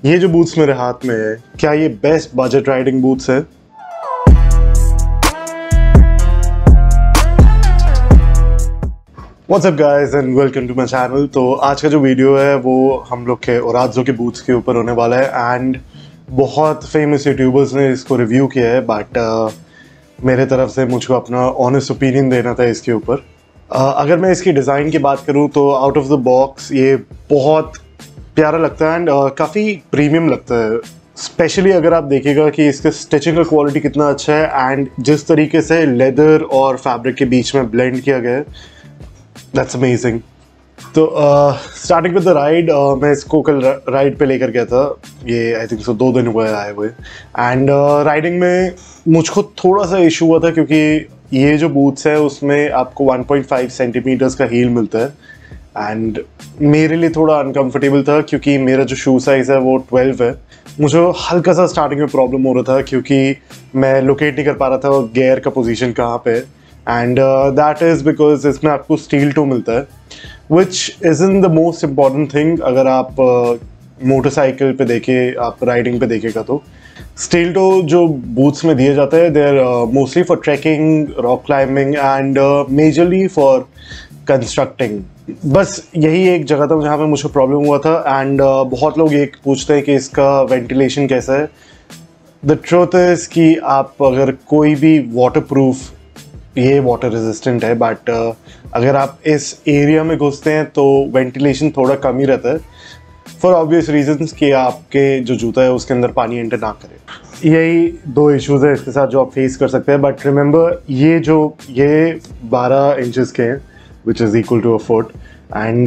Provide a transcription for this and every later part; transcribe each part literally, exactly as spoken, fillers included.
ये जो बूट्स मेरे हाथ में है, क्या ये बेस्ट बजट राइडिंग बूट्स है? What's up guys and welcome to my channel। तो आज का जो वीडियो है वो हम लोग के ओराज़ो के बूट्स के ऊपर होने वाला है एंड बहुत फेमस यूट्यूबर्स ने इसको रिव्यू किया है, बट uh, मेरे तरफ से मुझको अपना ऑनेस्ट ओपिनियन देना था इसके ऊपर। uh, अगर मैं इसकी डिज़ाइन की बात करूँ तो आउट ऑफ द बॉक्स ये बहुत प्यारा लगता है एंड uh, काफ़ी प्रीमियम लगता है। स्पेशली अगर आप देखिएगा कि इसके स्टिचिंग का क्वालिटी कितना अच्छा है एंड जिस तरीके से लेदर और फैब्रिक के बीच में ब्लेंड किया गया है, दैट्स अमेजिंग। तो स्टार्टिंग विद द राइड, मैं इसको कल राइड पे लेकर गया था। ये आई थिंक सो दो दिन हुए आए हुए एंड राइडिंग में मुझको थोड़ा सा इशू हुआ था क्योंकि ये जो बूट्स है उसमें आपको वन पॉइंट फाइव सेंटीमीटर्स का हील मिलता है एंड मेरे लिए थोड़ा अनकंफर्टेबल था क्योंकि मेरा जो शू साइज़ है वो ट्वेल्व है। मुझे हल्का सा स्टार्टिंग में प्रॉब्लम हो रहा था क्योंकि मैं लोकेट नहीं कर पा रहा था गेयर का पोजीशन कहाँ पे, एंड दैट इज़ बिकॉज इसमें आपको स्टील टो मिलता है which is in the most important thing. अगर आप मोटरसाइकिल uh, पे देखें, आप राइडिंग पे देखेगा तो स्टील टो जो बूट्स में दिए जाते हैं they are mostly for trekking, rock climbing and majorly for constructing. बस यही एक जगह था जहाँ पे मुझे प्रॉब्लम हुआ था एंड uh, बहुत लोग ये पूछते हैं कि इसका वेंटिलेशन कैसा है। द ट्रूथ इज़ कि आप अगर कोई भी वाटर प्रूफ, ये वाटर रेजिस्टेंट है, बट uh, अगर आप इस एरिया में घुसते हैं तो वेंटिलेशन थोड़ा कम ही रहता है फॉर ऑब्वियस रीजंस कि आपके जो जूता है उसके अंदर पानी एंटर ना करे। यही दो इश्यूज़ है इसके साथ जो आप फेस कर सकते हैं। बट रिमेंबर ये जो ये बारह इंचेस के हैं which is equal to a foot and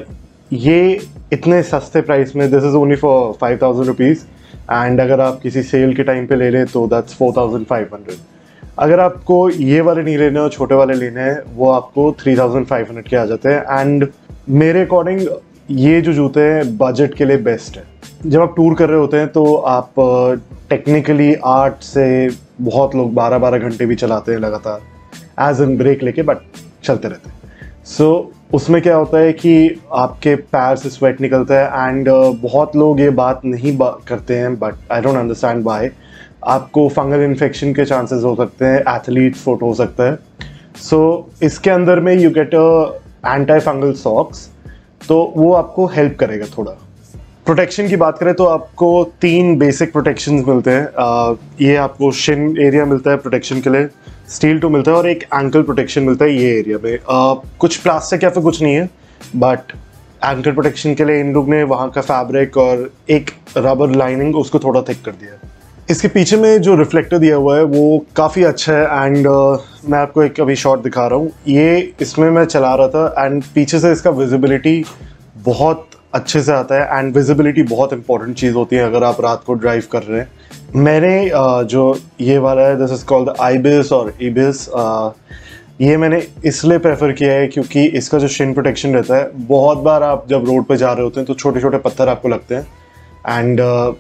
ये इतने सस्ते प्राइस में, this is only for five thousand rupees and अगर आप किसी सेल के टाइम पे ले लें तो that's four thousand five hundred. अगर आपको ये वाले नहीं लेने और छोटे वाले लेने हैं वो आपको थ्री थाउजेंड फाइव हंड्रेड के आ जाते हैं एंड मेरे अकॉर्डिंग ये जो जूते हैं बजट के लिए बेस्ट है। जब आप टूर कर रहे होते हैं तो आप टेक्निकली आठ से बहुत लोग बारह बारह घंटे भी चलाते हैं लगातार एज इन ब्रेक लेके, बट चलते रहते हैं। सो so, उसमें क्या होता है कि आपके पैर से स्वेट निकलता है एंड uh, बहुत लोग ये बात नहीं बा करते हैं, but I don't understand why. आपको फंगल इन्फेक्शन के चांसेस हो सकते हैं, एथलीट फुट हो सकता है। सो so, इसके अंदर में you get a anti fungal socks, तो वो आपको हेल्प करेगा थोड़ा। प्रोटेक्शन की बात करें तो आपको तीन बेसिक प्रोटेक्शंस मिलते हैं। uh, ये आपको शिन एरिया मिलता है प्रोटेक्शन के लिए, स्टील टो मिलता है और एक एंकल प्रोटेक्शन मिलता है ये एरिया में। uh, कुछ प्लास्टिक या फिर कुछ नहीं है, बट एंकल प्रोटेक्शन के लिए इन लोग ने वहाँ का फैब्रिक और एक रबर लाइनिंग उसको थोड़ा थिक कर दिया है। इसके पीछे में जो रिफ्लेक्टर दिया हुआ है वो काफ़ी अच्छा है एंड uh, मैं आपको एक अभी शॉट दिखा रहा हूँ। ये इसमें मैं चला रहा था एंड पीछे से इसका विजिबिलिटी बहुत अच्छे से आता है एंड विजिबिलिटी बहुत इंपॉर्टेंट चीज़ होती है अगर आप रात को ड्राइव कर रहे हैं। मैंने uh, जो ये वाला है दिस इज़ कॉल्ड आइबिस और इबिस, uh, ये मैंने इसलिए प्रेफर किया है क्योंकि इसका जो शिन प्रोटेक्शन रहता है, बहुत बार आप जब रोड पे जा रहे होते हैं तो छोटे छोटे पत्थर आपको लगते हैं एंड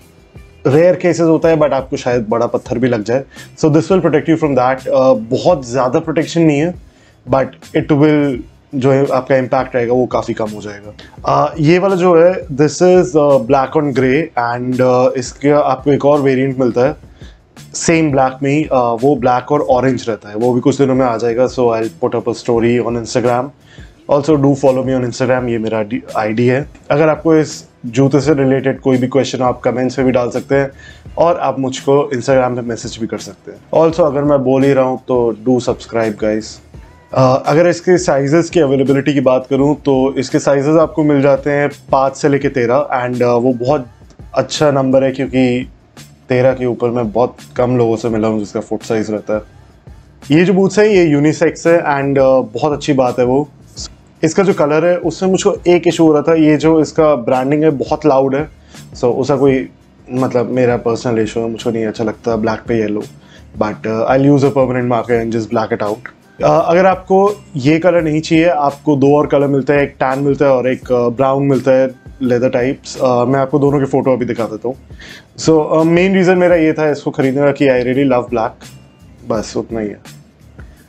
रेयर केसेस होता है बट आपको शायद बड़ा पत्थर भी लग जाए। So this will protect you from that. बहुत ज़्यादा प्रोटेक्शन नहीं है बट इट विल, जो है आपका इम्पैक्ट रहेगा वो काफ़ी कम हो जाएगा। uh, ये वाला जो है this is black on grey and इसके आपको एक और वेरिएंट मिलता है सेम ब्लैक में ही, uh, वो ब्लैक और ऑरेंज रहता है, वो भी कुछ दिनों में आ जाएगा। So I put up a story on Instagram, also do follow me on Instagram, ये मेरा आई डी है। अगर आपको इस जूते से रिलेटेड कोई भी क्वेश्चन आप कमेंट्स में भी डाल सकते हैं और आप मुझको इंस्टाग्राम पे मैसेज भी कर सकते हैं। ऑल्सो अगर मैं बोल ही रहा हूँ तो डू सब्सक्राइब गाइस। अगर इसके साइजेस की अवेलेबिलिटी की बात करूँ तो इसके साइजेस आपको मिल जाते हैं पाँच से लेके तेरह एंड uh, वो बहुत अच्छा नंबर है क्योंकि तेरह के ऊपर मैं बहुत कम लोगों से मिला हूँ जिसका फुट साइज रहता है। ये जो बूट्स है ये यूनिसेक्स है एंड uh, बहुत अच्छी बात है वो। इसका जो कलर है उसमें मुझको एक इशू हो रहा था, ये जो इसका ब्रांडिंग है बहुत लाउड है। सो so, उसका कोई मतलब मेरा पर्सनल इशू है, मुझको नहीं अच्छा लगता ब्लैक पे yellow, but I use a permanent marker and just black it out. अगर आपको ये कलर नहीं चाहिए, आपको दो और कलर मिलता है, एक टैन मिलता है और एक ब्राउन uh, मिलता है लेदर टाइप्स। uh, मैं आपको दोनों के फ़ोटो अभी दिखा देता हूँ। सो मेन रीज़न मेरा ये था इसको खरीदने का कि आई रियली लव ब्लैक, बस उतना ही है।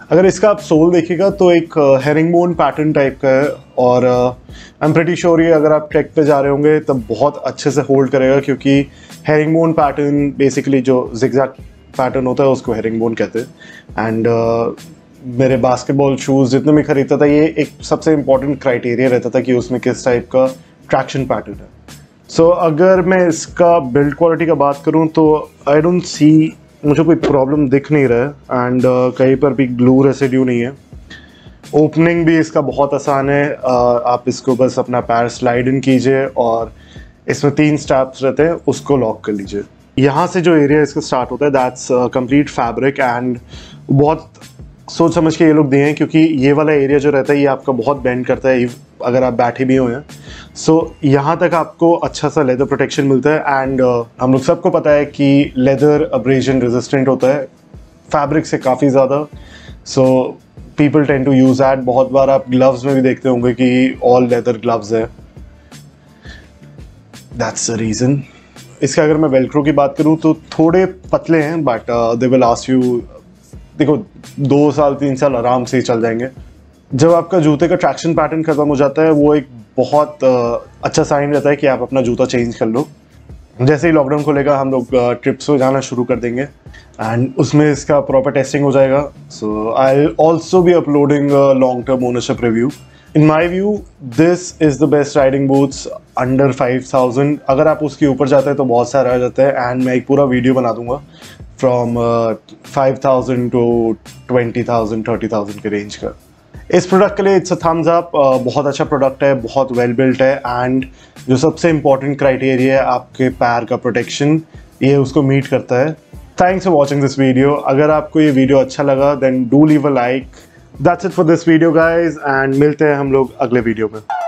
अगर इसका आप सोल देखिएगा तो एक हेरिंगबोन पैटर्न टाइप का है, और आई एम प्रीटी श्योर ये अगर आप ट्रैक पे जा रहे होंगे तब बहुत अच्छे से होल्ड करेगा, क्योंकि हेरिंगबोन पैटर्न बेसिकली जो जिगजैग पैटर्न होता है उसको हेरिंगबोन कहते हैं। एंड uh, मेरे बास्केटबॉल शूज़ जितने मैं खरीदता था, ये एक सबसे इम्पॉर्टेंट क्राइटेरिया रहता था कि उसमें किस टाइप का ट्रैक्शन पैटर्न है। सो so, अगर मैं इसका बिल्ड क्वालिटी का बात करूँ तो आई डोंट सी, मुझे कोई प्रॉब्लम दिख नहीं रहा है। एंड uh, कहीं पर भी ग्लू रेसिड्यू नहीं है। ओपनिंग भी इसका बहुत आसान है, uh, आप इसको बस अपना पैर स्लाइड इन कीजिए और इसमें तीन स्ट्रैप्स रहते हैं, उसको लॉक कर लीजिए। यहाँ से जो एरिया इसका स्टार्ट होता है दैट्स कंप्लीट फैब्रिक, एंड बहुत सोच समझ के ये लोग दिए हैं, क्योंकि ये वाला एरिया जो रहता है ये आपका बहुत बेंड करता है अगर आप बैठे भी हुए हैं। सो so, यहाँ तक आपको अच्छा सा लेदर प्रोटेक्शन मिलता है। एंड uh, हम लोग सबको पता है कि लेदर अब्रेजन रेजिस्टेंट होता है फैब्रिक से काफ़ी ज़्यादा। So people tend to use that. बहुत बार आप ग्लव्स में भी देखते होंगे कि ऑल लेदर ग्लव्स है, दैट्स द रीज़न। इसका अगर मैं वेल्क्रो की बात करूँ तो थोड़े पतले हैं, but they will last you, देखो दो साल तीन साल आराम से ही चल जाएंगे। जब आपका जूते का ट्रैक्शन पैटर्न खत्म हो जाता है वो एक बहुत uh, अच्छा साइन रहता है कि आप अपना जूता चेंज कर लो। जैसे ही लॉकडाउन खुलेगा हम लोग ट्रिप्स पे जाना शुरू कर देंगे एंड उसमें इसका प्रॉपर टेस्टिंग हो जाएगा। So I will also be uploading long term ownership review. In my view this is the best riding boots under five thousand. अगर आप उसके ऊपर जाते हैं तो बहुत सारे आ जाते हैं, एंड मैं एक पूरा वीडियो बना दूंगा from five thousand to twenty thousand thirty thousand के रेंज का। इस प्रोडक्ट के लिए इट्स अ थम्स अप। बहुत अच्छा प्रोडक्ट है, बहुत वेल बिल्ट है, एंड जो सबसे इंपॉर्टेंट क्राइटेरिया है आपके पैर का प्रोटेक्शन, ये उसको मीट करता है। Thanks for watching this video. अगर आपको ये वीडियो अच्छा लगा then do leave a like. That's it for this video guys, and मिलते हैं हम लोग अगले वीडियो में।